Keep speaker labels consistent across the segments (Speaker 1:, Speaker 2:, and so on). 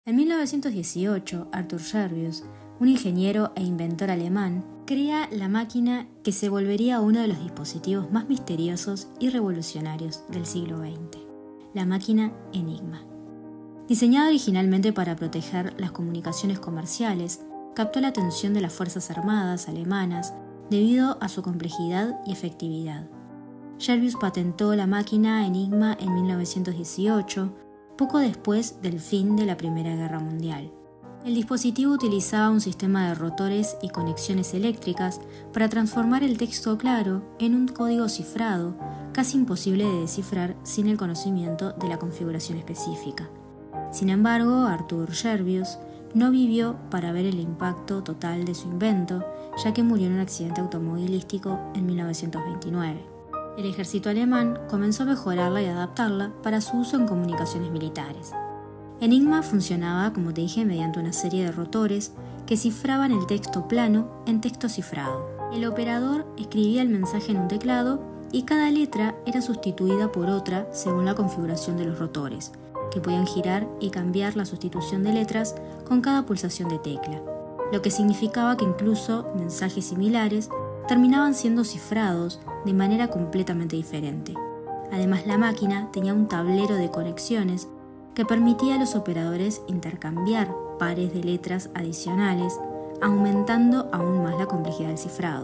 Speaker 1: En 1918, Arthur Servius, un ingeniero e inventor alemán, crea la máquina que se volvería uno de los dispositivos más misteriosos y revolucionarios del siglo XX, la máquina Enigma. Diseñada originalmente para proteger las comunicaciones comerciales, captó la atención de las Fuerzas Armadas alemanas debido a su complejidad y efectividad. Servius patentó la máquina Enigma en 1918, poco después del fin de la Primera Guerra Mundial. El dispositivo utilizaba un sistema de rotores y conexiones eléctricas para transformar el texto claro en un código cifrado, casi imposible de descifrar sin el conocimiento de la configuración específica. Sin embargo, Arthur Servius no vivió para ver el impacto total de su invento, ya que murió en un accidente automovilístico en 1929. El ejército alemán comenzó a mejorarla y adaptarla para su uso en comunicaciones militares. Enigma funcionaba, como te dije, mediante una serie de rotores que cifraban el texto plano en texto cifrado. El operador escribía el mensaje en un teclado y cada letra era sustituida por otra según la configuración de los rotores, que podían girar y cambiar la sustitución de letras con cada pulsación de tecla, lo que significaba que incluso mensajes similares terminaban siendo cifrados de manera completamente diferente. Además, la máquina tenía un tablero de conexiones que permitía a los operadores intercambiar pares de letras adicionales, aumentando aún más la complejidad del cifrado.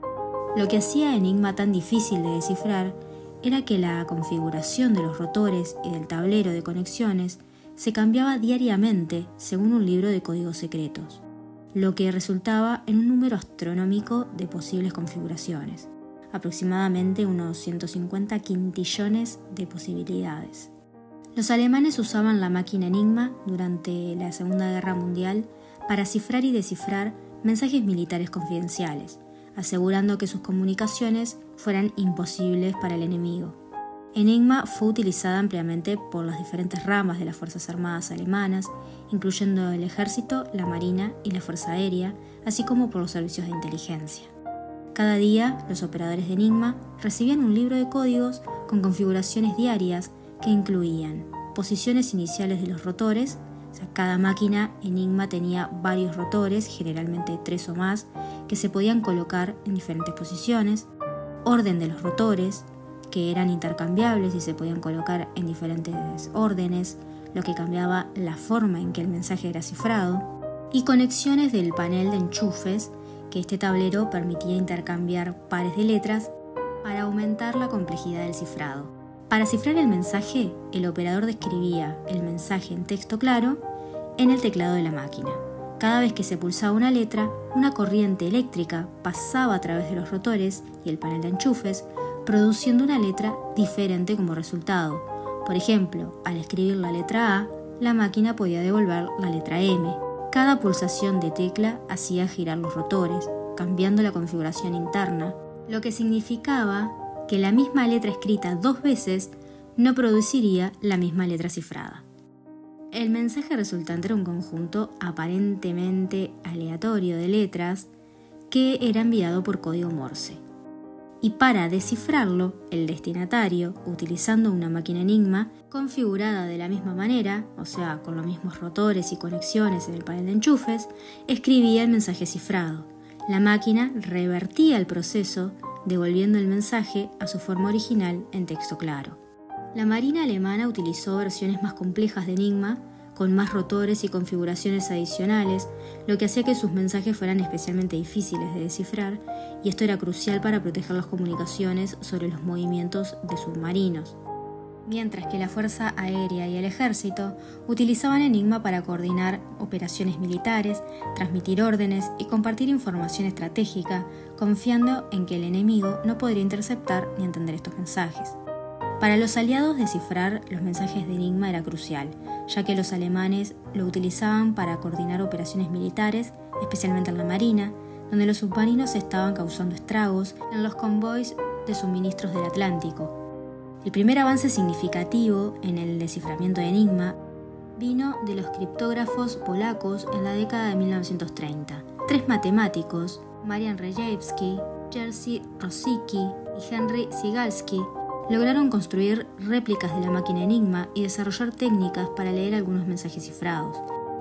Speaker 1: Lo que hacía Enigma tan difícil de descifrar era que la configuración de los rotores y del tablero de conexiones se cambiaba diariamente según un libro de códigos secretos, lo que resultaba en un número astronómico de posibles configuraciones, aproximadamente unos 150 quintillones de posibilidades. Los alemanes usaban la máquina Enigma durante la Segunda Guerra Mundial para cifrar y descifrar mensajes militares confidenciales, asegurando que sus comunicaciones fueran imposibles para el enemigo. Enigma fue utilizada ampliamente por las diferentes ramas de las Fuerzas Armadas alemanas, incluyendo el ejército, la marina y la fuerza aérea, así como por los servicios de inteligencia. Cada día, los operadores de Enigma recibían un libro de códigos con configuraciones diarias que incluían posiciones iniciales de los rotores. Cada máquina Enigma tenía varios rotores, generalmente 3 o más, que se podían colocar en diferentes posiciones, orden de los rotores, que eran intercambiables y se podían colocar en diferentes órdenes, lo que cambiaba la forma en que el mensaje era cifrado, y conexiones del panel de enchufes, que este tablero permitía intercambiar pares de letras para aumentar la complejidad del cifrado. Para cifrar el mensaje, el operador describía el mensaje en texto claro en el teclado de la máquina. Cada vez que se pulsaba una letra, una corriente eléctrica pasaba a través de los rotores y el panel de enchufes, produciendo una letra diferente como resultado. Por ejemplo, al escribir la letra A, la máquina podía devolver la letra M. Cada pulsación de tecla hacía girar los rotores, cambiando la configuración interna, lo que significaba que la misma letra escrita 2 veces no produciría la misma letra cifrada. El mensaje resultante era un conjunto aparentemente aleatorio de letras que era enviado por código Morse. Y para descifrarlo, el destinatario, utilizando una máquina Enigma configurada de la misma manera, o sea, con los mismos rotores y conexiones en el panel de enchufes, escribía el mensaje cifrado. La máquina revertía el proceso, devolviendo el mensaje a su forma original en texto claro. La Marina alemana utilizó versiones más complejas de Enigma, con más rotores y configuraciones adicionales, lo que hacía que sus mensajes fueran especialmente difíciles de descifrar, y esto era crucial para proteger las comunicaciones sobre los movimientos de submarinos. Mientras que la Fuerza Aérea y el Ejército utilizaban Enigma para coordinar operaciones militares, transmitir órdenes y compartir información estratégica, confiando en que el enemigo no podría interceptar ni entender estos mensajes. Para los aliados, descifrar los mensajes de Enigma era crucial, ya que los alemanes lo utilizaban para coordinar operaciones militares, especialmente en la Marina, donde los submarinos estaban causando estragos en los convoys de suministros del Atlántico. El primer avance significativo en el desciframiento de Enigma vino de los criptógrafos polacos en la década de 1930. 3 matemáticos, Marian Rejewski, Jerzy Rosicky y Henry Zygalski, lograron construir réplicas de la máquina Enigma y desarrollar técnicas para leer algunos mensajes cifrados.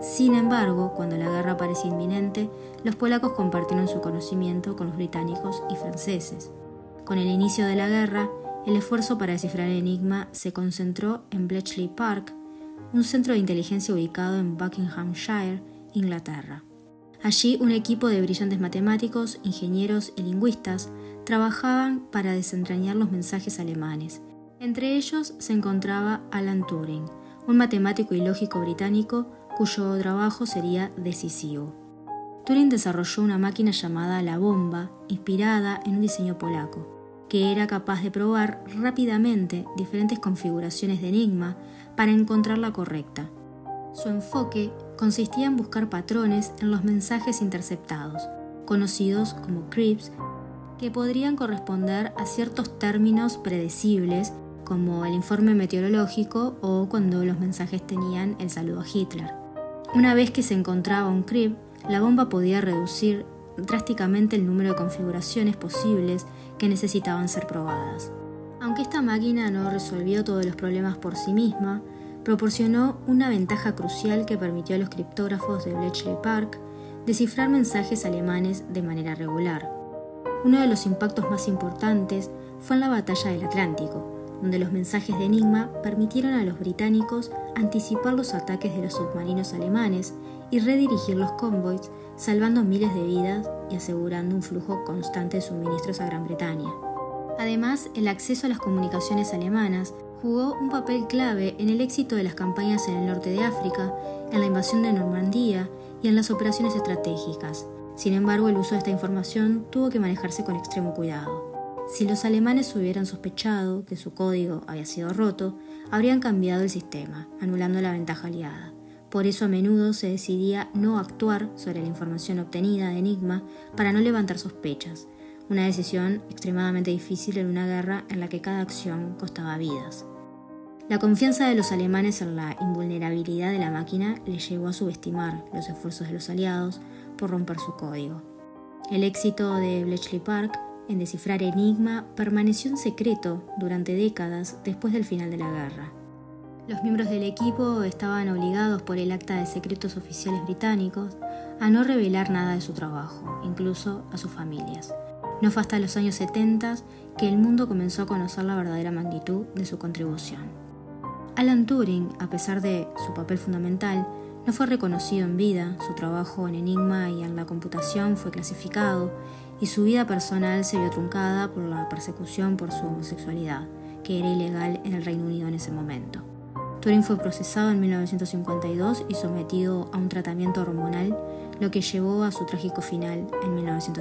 Speaker 1: Sin embargo, cuando la guerra parecía inminente, los polacos compartieron su conocimiento con los británicos y franceses. Con el inicio de la guerra, el esfuerzo para descifrar el enigma se concentró en Bletchley Park, un centro de inteligencia ubicado en Buckinghamshire, Inglaterra. Allí, un equipo de brillantes matemáticos, ingenieros y lingüistas trabajaban para desentrañar los mensajes alemanes. Entre ellos se encontraba Alan Turing, un matemático y lógico británico cuyo trabajo sería decisivo. Turing desarrolló una máquina llamada la bomba, inspirada en un diseño polaco, que era capaz de probar rápidamente diferentes configuraciones de enigma para encontrar la correcta. Su enfoque consistía en buscar patrones en los mensajes interceptados, conocidos como crypts, que podrían corresponder a ciertos términos predecibles, como el informe meteorológico o cuando los mensajes tenían el saludo a Hitler. Una vez que se encontraba un crypt, la bomba podía reducir drásticamente el número de configuraciones posibles que necesitaban ser probadas. Aunque esta máquina no resolvió todos los problemas por sí misma, proporcionó una ventaja crucial que permitió a los criptógrafos de Bletchley Park descifrar mensajes alemanes de manera regular. Uno de los impactos más importantes fue en la Batalla del Atlántico, donde los mensajes de enigma permitieron a los británicos anticipar los ataques de los submarinos alemanes y redirigir los convoys, salvando miles de vidas y asegurando un flujo constante de suministros a Gran Bretaña. Además, el acceso a las comunicaciones alemanas jugó un papel clave en el éxito de las campañas en el norte de África, en la invasión de Normandía y en las operaciones estratégicas. Sin embargo, el uso de esta información tuvo que manejarse con extremo cuidado. Si los alemanes hubieran sospechado que su código había sido roto, habrían cambiado el sistema, anulando la ventaja aliada. Por eso a menudo se decidía no actuar sobre la información obtenida de Enigma para no levantar sospechas, una decisión extremadamente difícil en una guerra en la que cada acción costaba vidas. La confianza de los alemanes en la invulnerabilidad de la máquina les llevó a subestimar los esfuerzos de los aliados por romper su código. El éxito de Bletchley Park en descifrar Enigma permaneció en secreto durante décadas después del final de la guerra. Los miembros del equipo estaban obligados por el Acta de Secretos Oficiales británicos a no revelar nada de su trabajo, incluso a sus familias. No fue hasta los años 70 que el mundo comenzó a conocer la verdadera magnitud de su contribución. Alan Turing, a pesar de su papel fundamental, no fue reconocido en vida. Su trabajo en Enigma y en la computación fue clasificado y su vida personal se vio truncada por la persecución por su homosexualidad, que era ilegal en el Reino Unido en ese momento. Turing fue procesado en 1952 y sometido a un tratamiento hormonal, lo que llevó a su trágico final en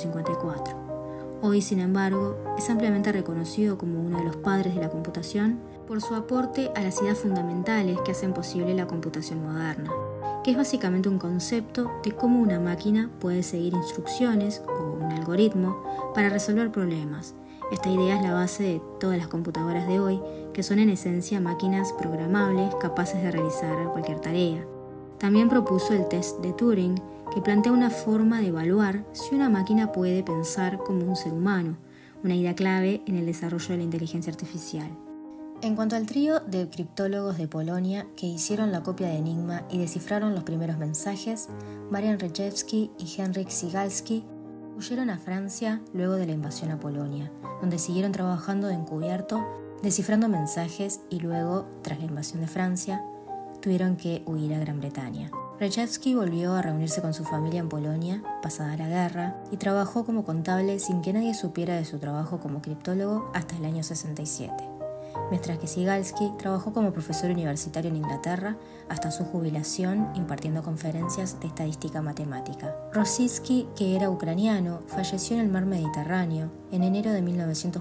Speaker 1: 1954. Hoy, sin embargo, es ampliamente reconocido como uno de los padres de la computación por su aporte a las ideas fundamentales que hacen posible la computación moderna, que es básicamente un concepto de cómo una máquina puede seguir instrucciones o un algoritmo para resolver problemas. Esta idea es la base de todas las computadoras de hoy, que son en esencia máquinas programables capaces de realizar cualquier tarea. También propuso el test de Turing, que plantea una forma de evaluar si una máquina puede pensar como un ser humano, una idea clave en el desarrollo de la inteligencia artificial. En cuanto al trío de criptólogos de Polonia que hicieron la copia de Enigma y descifraron los primeros mensajes, Marian Rejewski y Henryk Sigalski huyeron a Francia luego de la invasión a Polonia, donde siguieron trabajando de encubierto, descifrando mensajes y luego, tras la invasión de Francia, tuvieron que huir a Gran Bretaña. Rejewski volvió a reunirse con su familia en Polonia, pasada la guerra, y trabajó como contable sin que nadie supiera de su trabajo como criptólogo hasta el año 67. Mientras que Sigalski trabajó como profesor universitario en Inglaterra hasta su jubilación impartiendo conferencias de estadística matemática. Rositzky, que era ucraniano, falleció en el mar Mediterráneo en enero de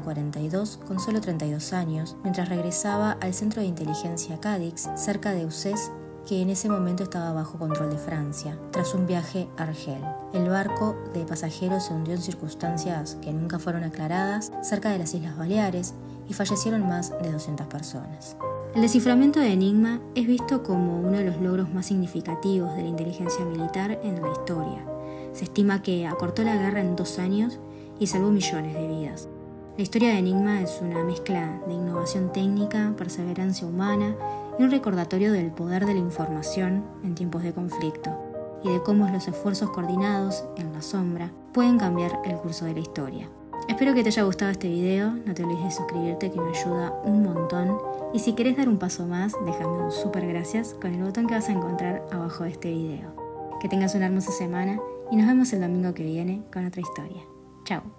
Speaker 1: 1942 con solo 32 años, mientras regresaba al centro de inteligencia Cadix, cerca de Uzès, que en ese momento estaba bajo control de Francia, tras un viaje a Argel. El barco de pasajeros se hundió en circunstancias que nunca fueron aclaradas cerca de las Islas Baleares y fallecieron más de 200 personas. El desciframiento de Enigma es visto como uno de los logros más significativos de la inteligencia militar en la historia. Se estima que acortó la guerra en 2 años y salvó millones de vidas. La historia de Enigma es una mezcla de innovación técnica, perseverancia humana y un recordatorio del poder de la información en tiempos de conflicto y de cómo los esfuerzos coordinados en la sombra pueden cambiar el curso de la historia. Espero que te haya gustado este video, no te olvides de suscribirte que me ayuda un montón y si querés dar un paso más, déjame un súper gracias con el botón que vas a encontrar abajo de este video. Que tengas una hermosa semana y nos vemos el domingo que viene con otra historia. Chao.